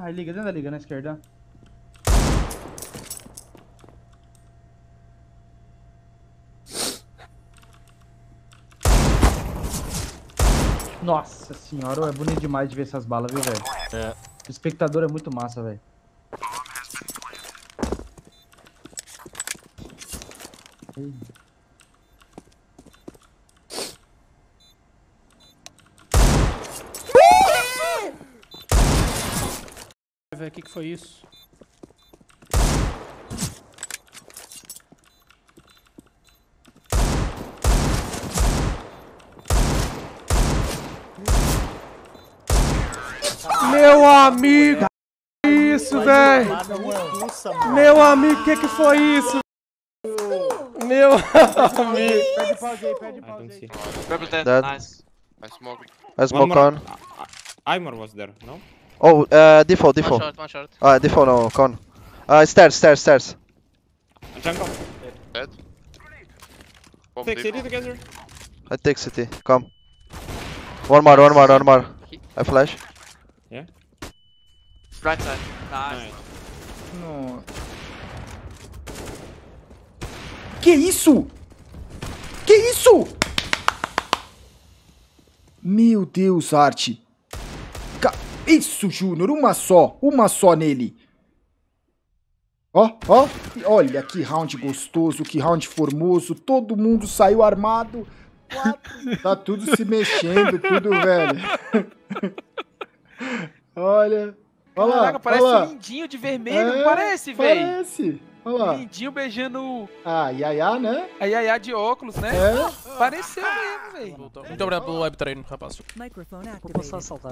Aí liga, dentro da liga, na esquerda. Nossa senhora, é bonito demais de ver essas balas, viu, velho? É. O espectador é muito massa, velho. Velho, o que foi isso? Meu amigo! Que isso, velho? Meu amigo, que foi isso? Meu amigo! Perde pause aí, perde pause aí. Purple dead, Dead. nice. I smoke. I smoke on. Aimor was there, no? Oh, default. One shot. Default, no, con. Stairs. Jungle. Dead. Bomb Take city default. together. I take city. Come. One more. I flash. Yeah? Right side. Nice. Nice. No. Que isso? Que isso? Meu Deus, Arte. Isso, Júnior, uma só nele. Ó. Olha que round gostoso, que round formoso. Todo mundo saiu armado. Tá tudo se mexendo, tudo, velho. Olha lá. Caraca, parece olha lá. um lindinho de vermelho, não parece, velho? Parece. Olha lá. Lindinho beijando Ah, Yaya, né? a Yaya de óculos, né? É. Pareceu mesmo, velho. Muito obrigado pelo web treino, rapaz. Vou passar a saltar.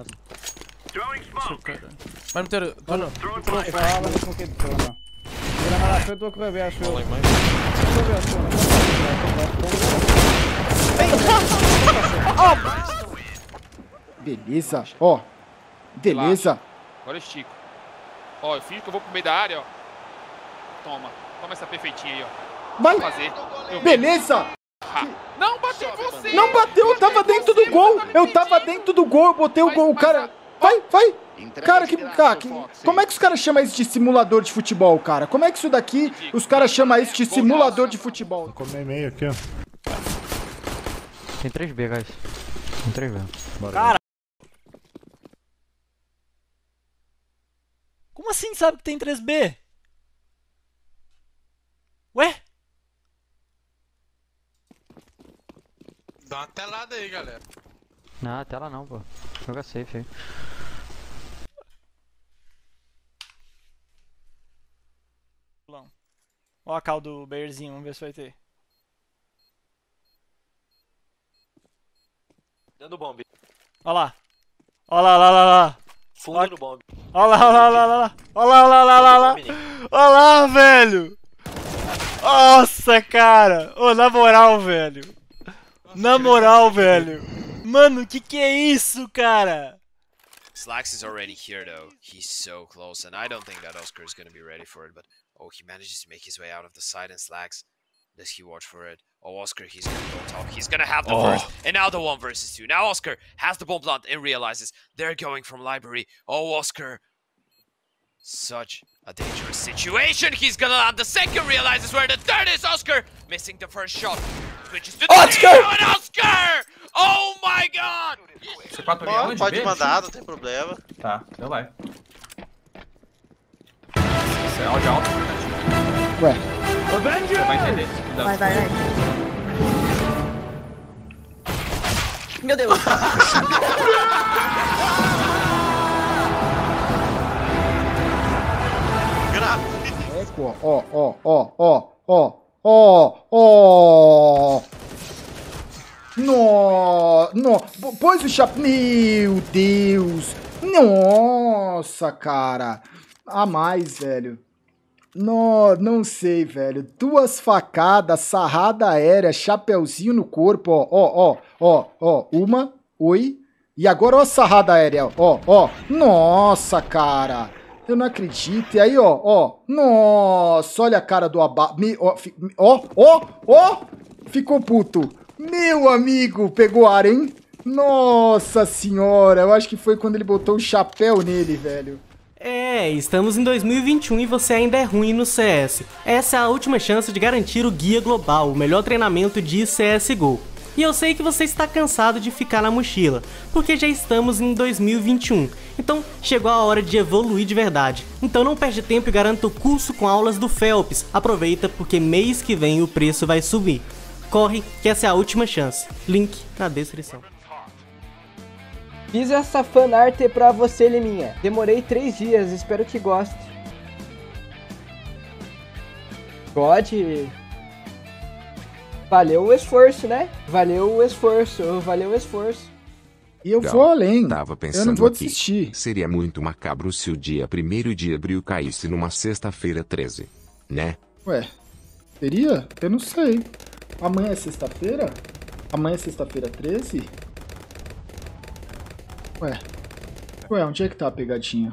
Vai meter. Dona. Fala, não sei o que toma. Vira mais na frente, tô com o bebê, acho eu. Beleza, ó. Beleza. Agora eu estico. Ó, eu fingo que eu vou pro meio da área, ó. Toma essa perfeitinha aí, ó. Vai. Vou fazer. Beleza. Não bateu em você! Não bateu, eu tava dentro do gol. Eu botei o gol, cara. Vai. Cara, como é que os caras chamam isso de simulador de futebol, cara? Como é que isso daqui, os caras chamam isso de simulador de futebol? Vou comer meio aqui, ó. Tem 3B, guys. Tem 3B. Cara! Como assim sabe que tem 3B? Ué? Dá uma telada aí, galera. Não, tela não, pô. Joga safe aí. Ó a cal do Bearzinho, vamos ver se vai ter. Dentro do bomb. Ó lá. Ó lá. Fundo do bomb. Ó lá. Ó lá, velho. Nossa, cara. Ô, na moral, velho. Mano, que é isso, cara? Slax is already here though. He's so close, and I don't think that Oscar is gonna be ready for it, but oh, he manages to make his way out of the side, and Slax, does he watch for it? Oh, Oscar, he's gonna go top. He's gonna have the first, and now the 1 versus 2. Now Oscar has the bomb plant and realizes they're going from library. Oh, Oscar. Such a dangerous situation. He's gonna land the second, realizes where the third is. Oscar missing the first shot. Switches to the Oscar! and Oscar! Oh my god! Pode mandar, não tem problema. Tá, então vai. Isso é áudio alto. Ué. Você vai entender. Vai. Meu Deus. Ó. No. Pôs o chapéu. Meu Deus. Nossa, cara. A mais, velho. Não sei, velho. 2 facadas, sarrada aérea, chapeuzinho no corpo, ó. Uma, oi. E agora, ó, sarrada aérea, ó. Nossa, cara. Eu não acredito. E aí, ó. Nossa, olha a cara do ó. Ficou puto. Meu amigo, pegou ar, hein? Nossa senhora, eu acho que foi quando ele botou o chapéu nele, velho. É, estamos em 2021 e você ainda é ruim no CS. Essa é a última chance de garantir o Guia Global, o melhor treinamento de CSGO. E eu sei que você está cansado de ficar na mochila, porque já estamos em 2021. Então chegou a hora de evoluir de verdade. Então não perde tempo e garanta o curso com aulas do Phelps. Aproveita porque mês que vem o preço vai subir. Corre que essa é a última chance. Link na descrição. Fiz essa fanart pra você, Liminha. Demorei 3 dias, espero que goste. God. Valeu o esforço, né? Valeu o esforço. E eu vou além. Tava pensando eu não vou aqui, desistir. Seria muito macabro se o dia 1º de abril caísse numa sexta-feira 13. Né? Ué, seria? Eu não sei. Amanhã é sexta-feira? Amanhã é sexta-feira 13? Ué, onde é que tá a pegadinha?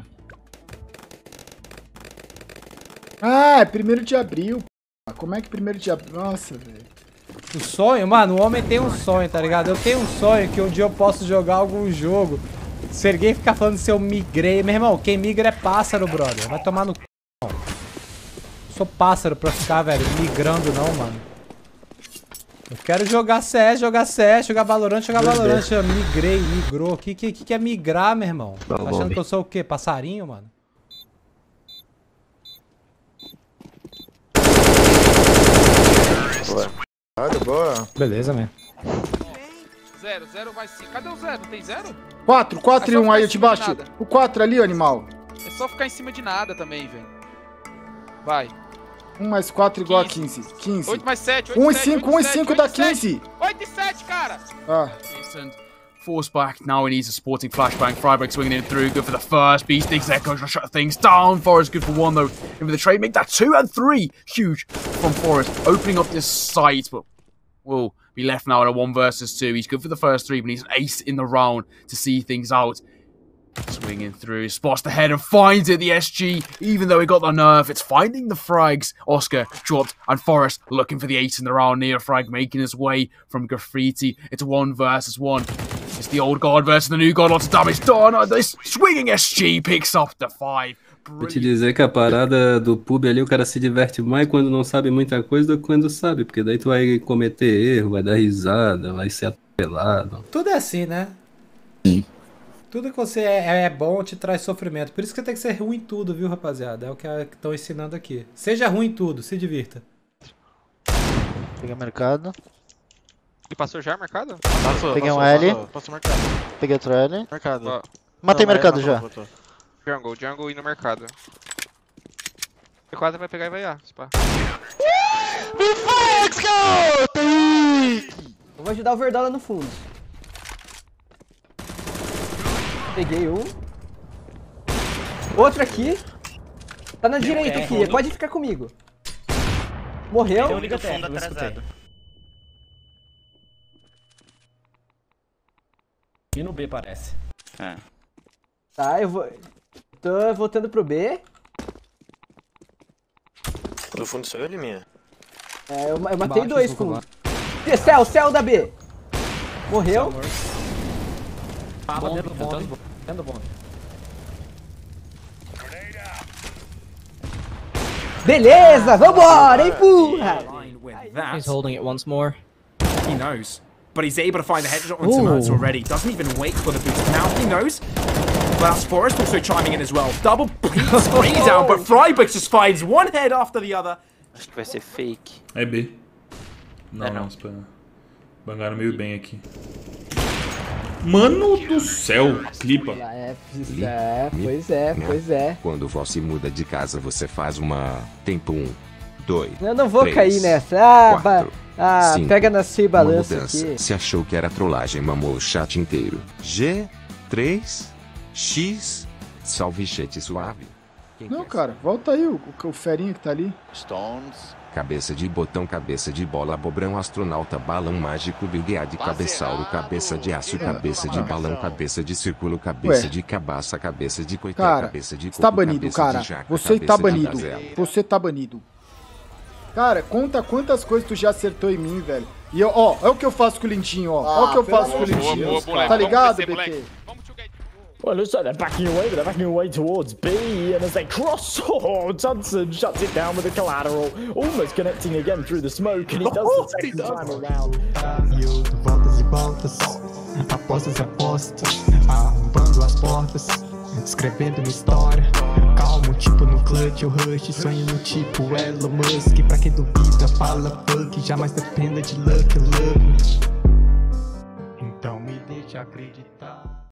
Ah, é 1º de abril. Como é que 1º de abril? Nossa, velho. O sonho? Mano, o homem tem um sonho, tá ligado? Eu tenho um sonho que um dia eu posso jogar algum jogo. Se alguém ficar falando se eu migrei... Meu irmão, quem migra é pássaro, brother. Vai tomar no c... Não sou pássaro pra ficar, velho, migrando não, mano. Eu quero jogar CS, jogar Valorant, Valorant. Eu migrou. O que é migrar, meu irmão? Tá achando que eu sou o quê? Passarinho, mano? Boa. Beleza, man. 0 vai sim. Cadê o 0? Não tem 0? 4 e 1 aí, eu te baixo. O 4 ali, animal. É só ficar em cima de nada também, velho. Vai. 1 mais 4 igual a 15. 15. 8 mais 7, 1 e 5, 1 e 5 dá 15. 8 e 7, cara. Ah. Force back, now he needs a sporting flashbang. Freiburg swinging in through, good for the first. Beast Diggs Echo to shut things down. Forrest good for 1 though. In for the trade, make that 2 and 3. Huge from Forrest, opening up this site, but will be left now at a 1 versus 2. He's good for the first 3, but he's an ace in the round to see things out. Swinging through, spots the head and finds it, the SG, even though he got the nerf, it's finding the frags. Oscar dropped, and Forrest looking for the ace in the round. Neo frag making his way from Graffiti. It's 1 versus 1. It's the old god versus the new god, lots of damage done. This swinging SG picks up the 5. Vou te dizer que a parada do pub ali, o cara se diverte mais quando não sabe muita coisa do que quando sabe, porque daí tu vai cometer erro, vai dar risada, vai ser atropelado. Tudo é assim, né? Sim. Tudo que você é bom te traz sofrimento. Por isso que tem que ser ruim em tudo, viu, rapaziada? É o que estão ensinando aqui. Seja ruim em tudo, se divirta. Peguei mercado. E passou já mercado? Peguei um L. Passou mercado. Peguei outro L. Mercado. Matei mercado já. Jungle e no mercado. P4 vai pegar e vai A, spa. Eu vou ajudar o Verdola no fundo. Peguei um. Outro aqui. Tá na direita, filha. Pode ficar comigo. Morreu. Eu ligo até, eu escutei. E no B parece. É. Tá, eu vou... Tô voltando pro B. No fundo sou eu, Liminha? É, eu matei 2 fundo. Céu da B. Morreu. Dentro do bombe. Beleza, vambora, empurra! He's holding it once more. He knows. But he's able to find the headshot on Timurz already. Doesn't even wait for the boost. Now he knows. But that's Forrest also chiming in as well. Double spray down, but Freiburg just finds one head after the other. Acho que vai ser fake. É B. Não. Bangaram meio bem aqui. Mano do céu, clipa. Pois é. Quando você muda de casa, você faz uma... Tempo 1, 2, Eu não vou 3, cair nessa. 4, 5, pega na sua balança mudança. aqui. Se achou que era trollagem, mamou o chat inteiro. G, 3, X, salve chat suave. Não, cara, volta aí, o ferinha que tá ali. Stones. Cabeça de botão, cabeça de bola, bobrão, astronauta, balão mágico, bilgueade, cabeçalho, cabeça de aço, cabeça de balão, cabeça de círculo, cabeça de cabaça, cabeça de coitado, cara, cabeça de coco, tá banido, cabeça cara. de jaca, Você cabeça tá de banido. gazela. Você tá banido. Cara, conta quantas coisas tu já acertou em mim, velho. E eu, ó, é o que eu faço com o Lindinho, ó. Ó o que eu faço com o Lindinho. Tá ligado, BT? Well, it looks like they're backing away, but they're backing away towards B, and as they cross, Hudson shuts it down with the collateral, almost connecting again through the smoke, and he does the second time around. Voltas e voltas, apostas e apostas, arrombando as portas, escrevendo uma história. Calmo, tipo no clutch, eu rush, sonho no tipo Elon Musk. Pra quem duvida, fala fuck, jamais dependa de luck. Então me deixa acreditar.